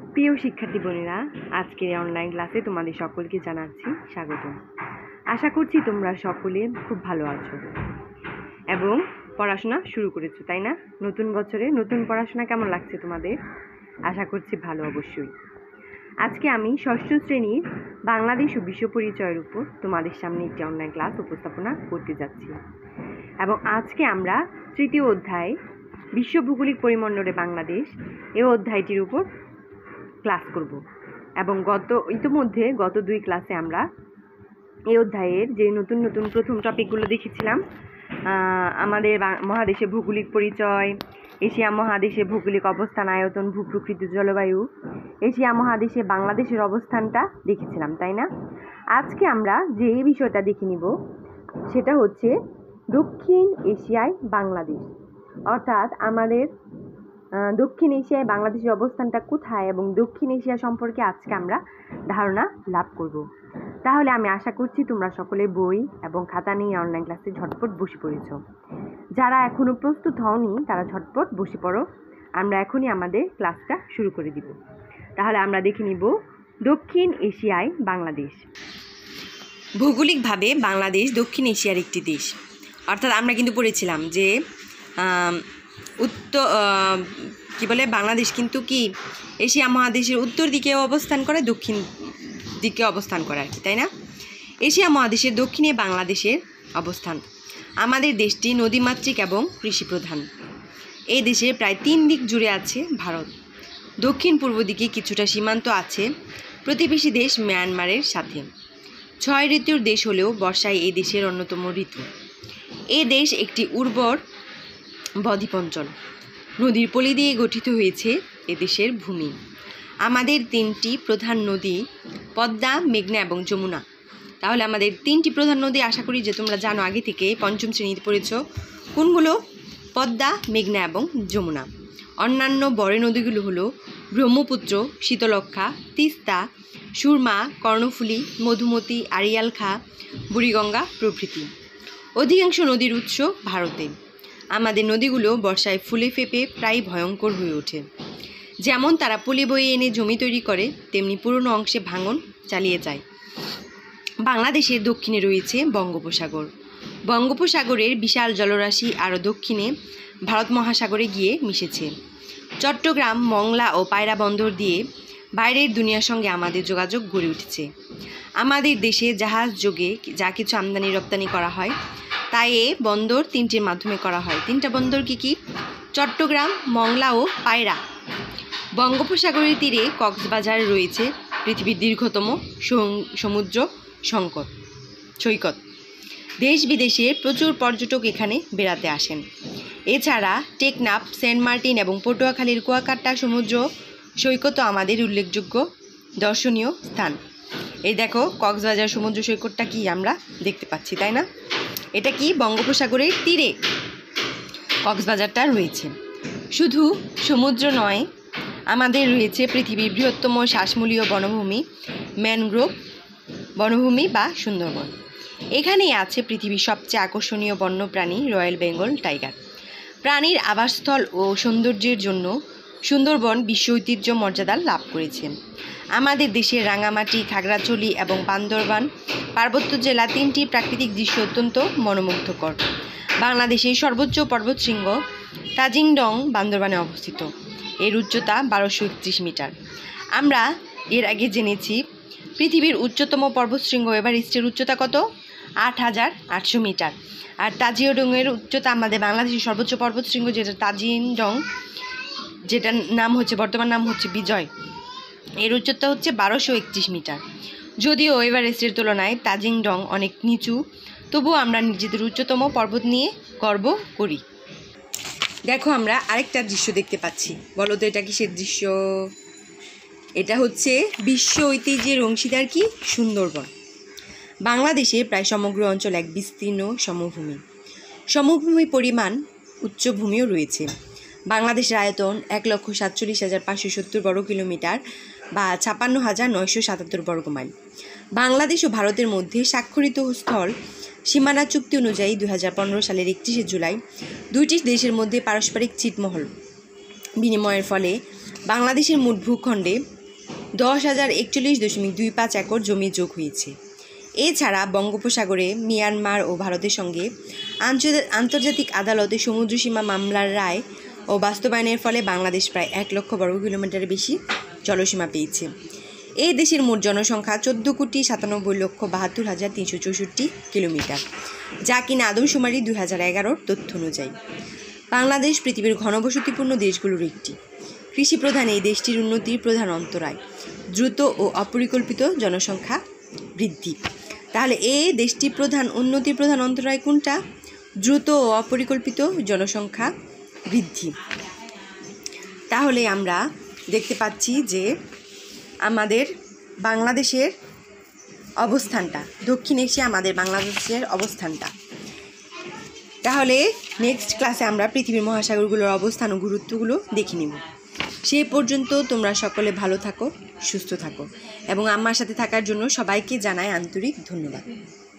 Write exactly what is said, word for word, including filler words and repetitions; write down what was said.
প্রিয় শিক্ষার্থী বোনেরা, আজকের অনলাইন ক্লাসে তোমাদের সকলকে জানাচ্ছি স্বাগত। আশা করছি তোমরা সকলে খুব ভালো আছো এবং পড়াশোনা শুরু করেছো, তাই না? নতুন বছরে নতুন পড়াশোনা কেমন লাগছে তোমাদের? আশা করছি ভালো অবশ্যই। আজকে আমি ষষ্ঠ শ্রেণীর বাংলাদেশ ও বিশ্ব পরিচয়ের উপর তোমাদের সামনে একটি অনলাইন ক্লাস উপস্থাপনা করতে যাচ্ছি এবং আজকে আমরা তৃতীয় অধ্যায় বিশ্ব ভৌগোলিক পরিমণ্ডলে বাংলাদেশ এই অধ্যায়টির উপর ক্লাস করব এবং গত ইতিমধ্যে গত দুই ক্লাসে আমরা এই অধ্যায়ের যে নতুন নতুন প্রথম টপিকগুলো দেখেছিলাম, আমাদের মহাদেশে ভৌগোলিক পরিচয়, এশিয়া মহাদেশে ভৌগোলিক অবস্থান, আয়তন, ভূপ্রকৃতি, জলবায়ু, এশিয়া মহাদেশে বাংলাদেশের অবস্থানটা দেখেছিলাম, তাই না? আজকে আমরা যে এই বিষয়টা দেখে নিব সেটা হচ্ছে দক্ষিণ এশিয়ায় বাংলাদেশ, অর্থাৎ আমাদের দক্ষিণ এশিয়ায় বাংলাদেশের অবস্থানটা কোথায় এবং দক্ষিণ এশিয়া সম্পর্কে আজকে আমরা ধারণা লাভ করব। তাহলে আমি আশা করছি তোমরা সকলে বই এবং খাতা নিয়ে অনলাইন ক্লাসে ঝটপট বসে পড়েছ। যারা এখনও প্রস্তুত হওনি তারা ঝটপট বসে পড়ো, আমরা এখনই আমাদের ক্লাসটা শুরু করে দিব। তাহলে আমরা দেখে নিব দক্ষিণ এশিয়ায় বাংলাদেশ। ভৌগোলিকভাবে বাংলাদেশ দক্ষিণ এশিয়ার একটি দেশ, অর্থাৎ আমরা কিন্তু পড়েছিলাম যে উত্তর কী বলে বাংলাদেশ কিন্তু কি এশিয়া মহাদেশের উত্তর দিকে অবস্থান করে, দক্ষিণ দিকে অবস্থান করে আর কি, তাই না? এশিয়া মহাদেশের দক্ষিণে বাংলাদেশের অবস্থান। আমাদের দেশটি নদীমাতৃক এবং কৃষিপ্রধান। এই দেশের প্রায় তিন দিক জুড়ে আছে ভারত। দক্ষিণ পূর্ব দিকে কিছুটা সীমান্ত আছে প্রতিবেশী দেশ মিয়ানমারের সাথে। ছয় ঋতুর দেশ হলেও বর্ষায় এই দেশের অন্যতম ঋতু। এ দেশ একটি উর্বর বদ্বীপ অঞ্চল। নদীর পলি দিয়ে গঠিত হয়েছে এদেশের ভূমি। আমাদের তিনটি প্রধান নদী পদ্মা, মেঘনা এবং যমুনা। তাহলে আমাদের তিনটি প্রধান নদী আশা করি যে তোমরা জানো, আগে থেকে পঞ্চম শ্রেণীতে পড়েছ। কোনগুলো? পদ্মা, মেঘনা এবং যমুনা। অন্যান্য বড় নদীগুলো হলো ব্রহ্মপুত্র, শীতলক্ষ্যা, তিস্তা, সুরমা, কর্ণফুলী, মধুমতি, আড়িয়াল খাঁ, বুড়িগঙ্গা প্রভৃতি। অধিকাংশ নদীর উৎস ভারতে। আমাদের নদীগুলো বর্ষায় ফুলে ফেপে প্রায় ভয়ঙ্কর হয়ে ওঠে। যেমন তারা পলি বয়ে এনে জমি তৈরি করে, তেমনি পুরনো অংশে ভাঙন চালিয়ে যায়। বাংলাদেশের দক্ষিণে রয়েছে বঙ্গোপসাগর। বঙ্গোপসাগরের বিশাল জলরাশি আরও দক্ষিণে ভারত মহাসাগরে গিয়ে মিশেছে। চট্টগ্রাম, মংলা ও পায়রা বন্দর দিয়ে বাইরের দুনিয়ার সঙ্গে আমাদের যোগাযোগ গড়ে উঠেছে। আমাদের দেশে জাহাজ যোগে যা কিছু আমদানি রপ্তানি করা হয় তাই এ বন্দর তিনটির মাধ্যমে করা হয়। তিনটা বন্দর কি কি? চট্টগ্রাম, মংলা ও পায়রা। বঙ্গোপসাগরের তীরে কক্সবাজার রয়েছে পৃথিবীর দীর্ঘতম সমুদ্র সংকট সৈকত। দেশ বিদেশের প্রচুর পর্যটক এখানে বেড়াতে আসেন। এছাড়া টেকনাফ, সেন্ট মার্টিন এবং পটুয়াখালীর কুয়াকাটা সমুদ্র সৈকতও আমাদের উল্লেখযোগ্য দর্শনীয় স্থান। এই দেখো কক্সবাজার সমুদ্র সৈকতটা কি আমরা দেখতে পাচ্ছি, তাই না? এটা কি বঙ্গোপসাগরের তীরে কক্সবাজারটা রয়েছে। শুধু সমুদ্র নয়, আমাদের রয়েছে পৃথিবীর বৃহত্তম শ্বাসমূলীয় বনভূমি ম্যানগ্রোভ বনভূমি বা সুন্দরবন। এখানেই আছে পৃথিবীর সবচেয়ে আকর্ষণীয় বন্যপ্রাণী রয়্যাল বেঙ্গল টাইগার। প্রাণীর আবাসস্থল ও সৌন্দর্যের জন্য সুন্দরবন বিশ্ব ঐতিহ্য মর্যাদা লাভ করেছে। আমাদের দেশের রাঙামাটি, খাগড়াছড়ি এবং বান্দরবান পার্বত্য জেলা তিনটি প্রাকৃতিক দৃশ্য অত্যন্ত মনোমুগ্ধকর। বাংলাদেশের সর্বোচ্চ পর্বতশৃঙ্গ তাজিংডং বান্দরবানে অবস্থিত। এর উচ্চতা বারোশো একত্রিশ মিটার। আমরা এর আগে জেনেছি পৃথিবীর উচ্চতম পর্বতশৃঙ্গ এভারেস্টের উচ্চতা কত? আট হাজার আটশো মিটার। আর তাজিংডংয়ের উচ্চতা, আমাদের বাংলাদেশের সর্বোচ্চ পর্বতশৃঙ্গ যেটা তাজিংডং, যেটার নাম হচ্ছে বর্তমান নাম হচ্ছে বিজয়, এর উচ্চতা হচ্ছে বারোশো একত্রিশ মিটার। যদিও এভারেস্টের তুলনায় তাজিংডং অনেক নিচু, তবুও আমরা নিজেদের উচ্চতম পর্বত নিয়ে গর্ব করি। দেখো আমরা আরেকটা দৃশ্য দেখতে পাচ্ছি, বলো তো এটা কিসের দৃশ্য? এটা হচ্ছে বিশ্ব ঐতিহ্যের অংশীদার কি? সুন্দরবন। বাংলাদেশের প্রায় সমগ্র অঞ্চল এক বিস্তীর্ণ সমভূমি। সমভূমি পরিমাণ উচ্চভূমিও রয়েছে। বাংলাদেশের আয়তন এক লক্ষ সাতচল্লিশ হাজার পাঁচশো সত্তর বর্গ কিলোমিটার বা ছাপান্ন হাজার নয়শো সাতাত্তর বর্গ মাইল। বাংলাদেশ ও ভারতের মধ্যে স্বাক্ষরিত স্থল সীমানা চুক্তি অনুযায়ী দুই হাজার পনেরো সালের একত্রিশে জুলাই দুইটি দেশের মধ্যে পারস্পরিক ছিটমহল বিনিময়ের ফলে বাংলাদেশের মোট ভূখণ্ডে দশ হাজার একচল্লিশ দশমিক দুই পাঁচ একর জমি যোগ হয়েছে। এছাড়া বঙ্গোপসাগরে মিয়ানমার ও ভারতের সঙ্গে আন্তর্জাতিক আদালতে সমুদ্রসীমা মামলার রায় ও বাস্তবায়নের ফলে বাংলাদেশ প্রায় এক লক্ষ বর্গ কিলোমিটারের বেশি জলসীমা পেয়েছে। এই দেশের মোট জনসংখ্যা চোদ্দ কোটি সাতানব্বই লক্ষ বাহাত্তর হাজার তিনশো চৌষট্টি কিলোমিটার, যা কিনা আদমশুমারি দুই হাজার এগারোর তথ্য অনুযায়ী। বাংলাদেশ পৃথিবীর ঘনবসতিপূর্ণ দেশগুলোর একটি। কৃষি প্রধান এই দেশটির উন্নতির প্রধান অন্তরায় দ্রুত ও অপরিকল্পিত জনসংখ্যা বৃদ্ধি। তাহলে এই দেশটির প্রধান উন্নতির প্রধান অন্তরায় কোনটা? দ্রুত ও অপরিকল্পিত জনসংখ্যা বৃদ্ধি। তাহলে আমরা দেখতে পাচ্ছি যে আমাদের বাংলাদেশের অবস্থানটা, দক্ষিণ এশিয়া আমাদের বাংলাদেশের অবস্থানটা। তাহলে নেক্সট ক্লাসে আমরা পৃথিবীর মহাসাগরগুলোর অবস্থান ও গুরুত্বগুলো দেখে নিব। সেই পর্যন্ত তোমরা সকলে ভালো থাকো, সুস্থ থাকো এবং আমার সাথে থাকার জন্য সবাইকে জানাই আন্তরিক ধন্যবাদ।